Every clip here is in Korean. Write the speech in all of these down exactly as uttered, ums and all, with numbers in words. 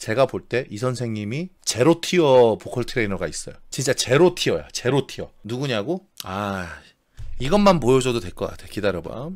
제가 볼 때 이 선생님이 제로 티어 보컬 트레이너가 있어요. 진짜 제로 티어야. 제로 티어. 누구냐고? 아, 이것만 보여줘도 될 것 같아. 기다려봐.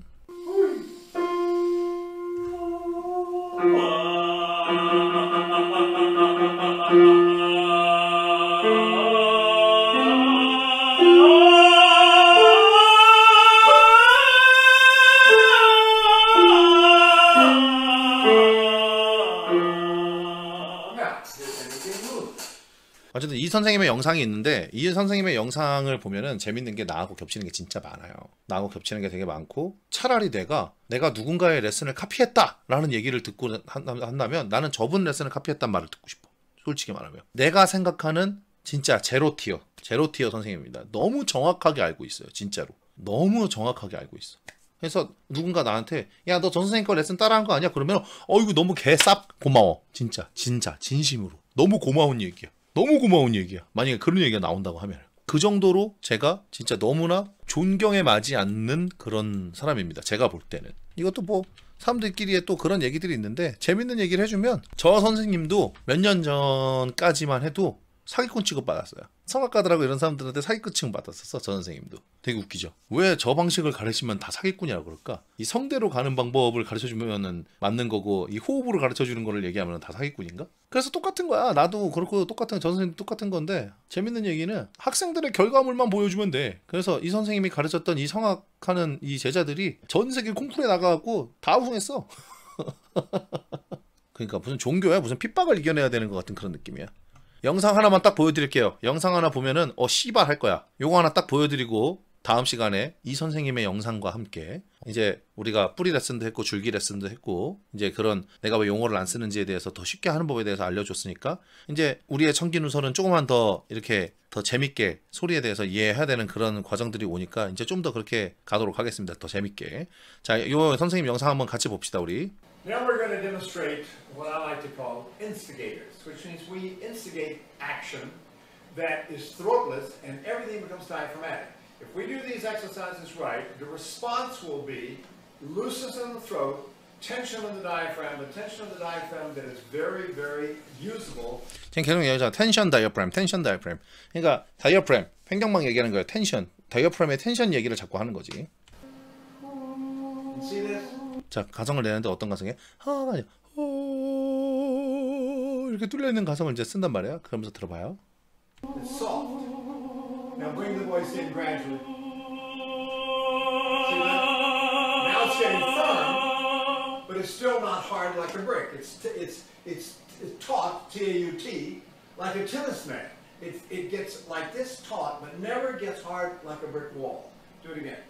어쨌든 이 선생님의 영상이 있는데 이 선생님의 영상을 보면은 재밌는 게 나하고 겹치는 게 진짜 많아요. 나하고 겹치는 게 되게 많고, 차라리 내가 내가 누군가의 레슨을 카피했다 라는 얘기를 듣고 한다면 나는 저분 레슨을 카피했단 말을 듣고 싶어. 솔직히 말하면 내가 생각하는 진짜 제로 티어 제로 티어 선생님입니다. 너무 정확하게 알고 있어요. 진짜로 너무 정확하게 알고 있어. 그래서 누군가 나한테 야, 너 전 선생님 거 레슨 따라한 거 아니야? 그러면 어이구 너무 개쌉 고마워. 진짜 진짜 진심으로 너무 고마운 얘기야. 너무 고마운 얘기야. 만약에 그런 얘기가 나온다고 하면. 그 정도로 제가 진짜 너무나 존경에 맞지 않는 그런 사람입니다. 제가 볼 때는. 이것도 뭐 사람들끼리의 또 그런 얘기들이 있는데, 재밌는 얘기를 해주면 저 선생님도 몇 년 전까지만 해도 사기꾼 취급받았어요. 성악가들하고 이런 사람들한테 사기꾼 취급받았었어. 저 선생님도. 되게 웃기죠. 왜 저 방식을 가르치면 다 사기꾼이라고 그럴까? 이 성대로 가는 방법을 가르쳐주면 맞는 거고, 이 호흡으로 가르쳐주는 거를 얘기하면 다 사기꾼인가? 그래서 똑같은 거야. 나도 그렇고 똑같은, 저 선생님도 똑같은 건데, 재밌는 얘기는 학생들의 결과물만 보여주면 돼. 그래서 이 선생님이 가르쳤던 이 성악하는 이 제자들이 전 세계 콩쿠르에 나가갖고 다 우승했어. 그러니까 무슨 종교야? 무슨 핍박을 이겨내야 되는 것 같은 그런 느낌이야. 영상 하나만 딱 보여드릴게요. 영상 하나 보면은 어 씨발 할 거야. 요거 하나 딱 보여드리고 다음 시간에 이 선생님의 영상과 함께 이제 우리가 뿌리 레슨도 했고 줄기 레슨도 했고, 이제 그런 내가 왜 용어를 안 쓰는지에 대해서 더 쉽게 하는 법에 대해서 알려줬으니까, 이제 우리의 청기누설은 조금만 더 이렇게 더 재밌게 소리에 대해서 이해해야 되는 그런 과정들이 오니까 이제 좀 더 그렇게 가도록 하겠습니다. 더 재밌게. 자, 요 선생님 영상 한번 같이 봅시다 우리. Now we're going to demonstrate what I like to call instigators, which means we instigate action that is throatless and everything becomes diaphragmatic. If we do these exercises right, the response will be looseness in the throat, tension in the diaphragm, the tension of the diaphragm that is very, very usable. 지금 계속 얘기하잖아. 텐션 다이어프램, 텐션 다이어프램. 그러니까 다이어프램, 횡격막 얘기하는 거예요. 텐션, 다이어프램의 텐션 얘기를 자꾸 하는 거지. You see this? 자, 가성을 내는데 어떤 가성이에요? 하가 아니야. 이렇게 뚫려 있는 가성을 이제 쓴단 말이야. 그러면서 들어봐요. It's soft. Now bring the voice in gradually. See that? Now it's getting firm, but it's still not hard like a brick. It's it's it's, it's taut, T A U T, like a tennis net. It it gets like this taut, but never gets hard like a brick wall. Do it again.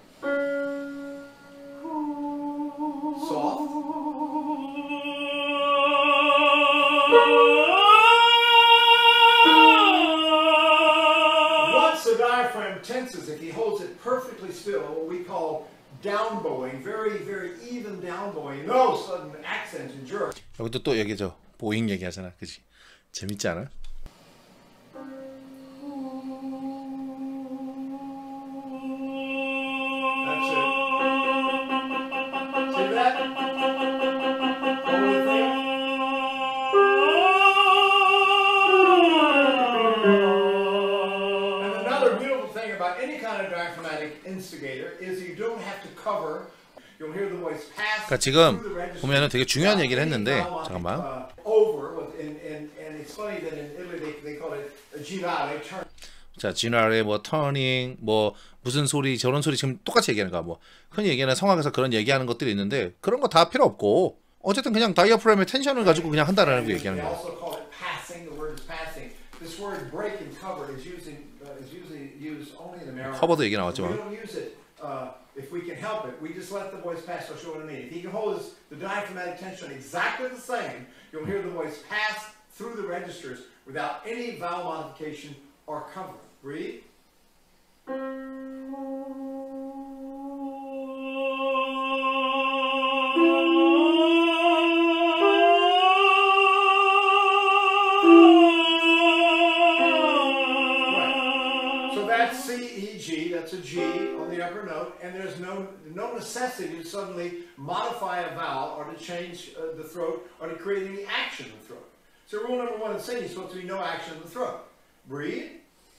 Soft. Once the diaphragm tenses, if he holds it perfectly still, what we call down bowing, very, very even down bowing, no sudden accents and jerks. 여기도 또 얘기죠. 보잉 얘기하잖아. 그치? 재밌지 않아? 그러니까 지금 보면은 되게 중요한 얘기를 했는데, 잠깐만. 자, 지나레 뭐 터닝 뭐 무슨 소리 저런 소리 지금 똑같이 얘기하는 거야. 뭐 흔히 얘기하는 성악에서 그런 얘기하는 것들이 있는데 그런 거 다 필요 없고, 어쨌든 그냥 다이어프램의 텐션을 가지고 그냥 한다라는 거 얘기하는 거야. 커버도 얘기 나왔지만. If we can help it, we just let the voice pass. I'll show what I mean. If he can hold his, the diaphragmatic tension exactly the same, you'll hear the voice pass through the registers without any vowel modification or covering. Read. That's a G on the upper note, and there's no no necessity to suddenly modify a vowel or to change uh, the throat or to create any action in the throat. So rule number one in singing is supposed to be no action in the throat. Breathe.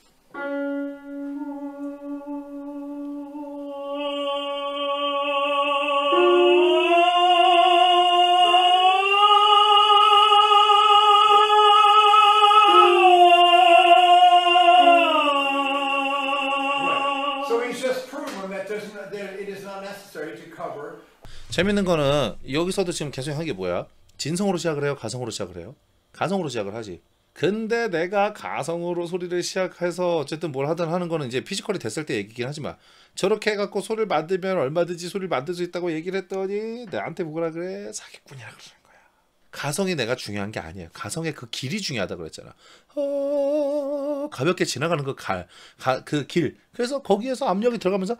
재밌는 거는 여기서도 지금 계속 한 게 뭐야? 진성으로 시작을 해요? 가성으로 시작을 해요? 가성으로 시작을 하지. 근데 내가 가성으로 소리를 시작해서 어쨌든 뭘 하든 하는 거는 이제 피지컬이 됐을 때 얘기긴 하지만 저렇게 해갖고 소리를 만들면 얼마든지 소리를 만들 수 있다고 얘기를 했더니 나한테 뭐라 그래? 사기꾼이라 그러는 거야. 가성이 내가 중요한 게 아니에요. 가성의 그 길이 중요하다 그랬잖아. 어... 가볍게 지나가는 그 갈, 가, 그 길. 그래서 거기에서 압력이 들어가면서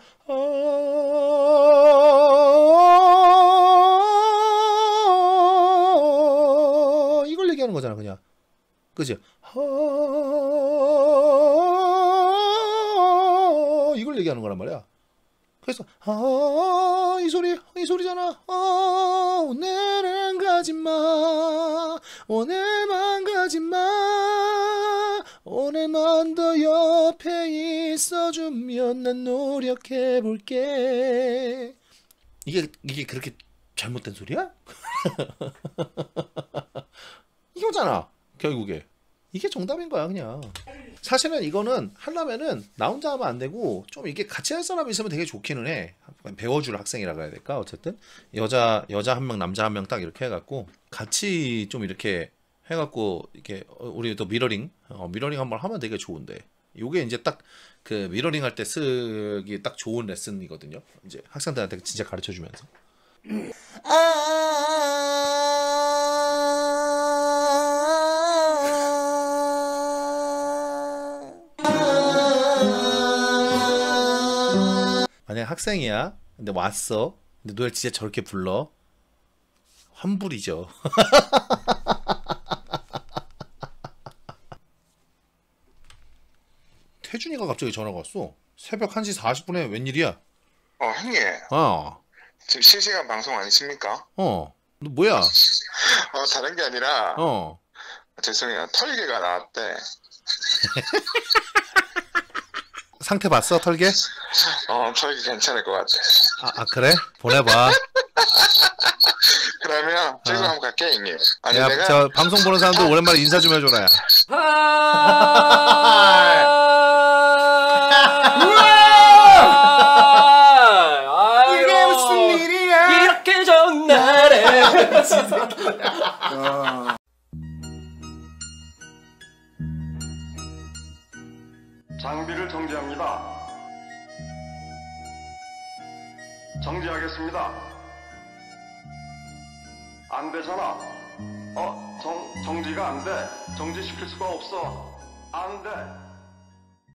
어... 이걸 얘기하는 거잖아, 그냥. 그지? 어... 이걸 얘기하는 거란 말이야. 그래서 아, 이 소리, 이 소리잖아. 아, 오늘은 가지마, 오늘만 가지마, 오늘만 더 옆에 있어주면 난 노력해볼게. 이게 이게 그렇게 잘못된 소리야? 이거잖아, 결국에. 이게 정답인 거야, 그냥. 사실은 이거는 하려면은 나 혼자 하면 안 되고 좀 이게 같이 할 사람이 있으면 되게 좋기는 해. 배워줄 학생이라 그래야 될까? 어쨌든 여자 여자 한 명, 남자 한 명 딱 이렇게 해갖고 같이 좀 이렇게 해갖고 이렇게 우리 또 미러링 어, 미러링 한번 하면 되게 좋은데. 요게 이제 딱 그 미러링 할 때 쓰기 딱 좋은 레슨이거든요. 이제 학생들한테 진짜 가르쳐 주면서. 만약 학생이야. 근데 왔어. 근데 노래를 진짜 저렇게 불러. 환불이죠. 태준이가 갑자기 전화가 왔어. 새벽 한 시 사십 분에 웬일이야? 어, 형님. 어. 지금 실시간 방송 아니십니까? 어. 너 뭐야? 어, 다른 게 아니라. 어. 죄송해요. 털개가 나왔대. 상태 봤어, 털개? 어, 털개 괜찮을 것 같아. 아, 아 그래? 보내봐. 그러면 지금 어. 한번 갈게, 형님. 아니, 야, 내가. 저 방송 보는 사람들 오랜만에 인사 좀 해줘라. 야. 이게 무슨 일이야? 이렇게 좋은 날에. 장비를 정지합니다. 정지하겠습니다. 안 되잖아. 어, 정, 정지가 안 돼. 정지시킬 수가 없어. 안 돼.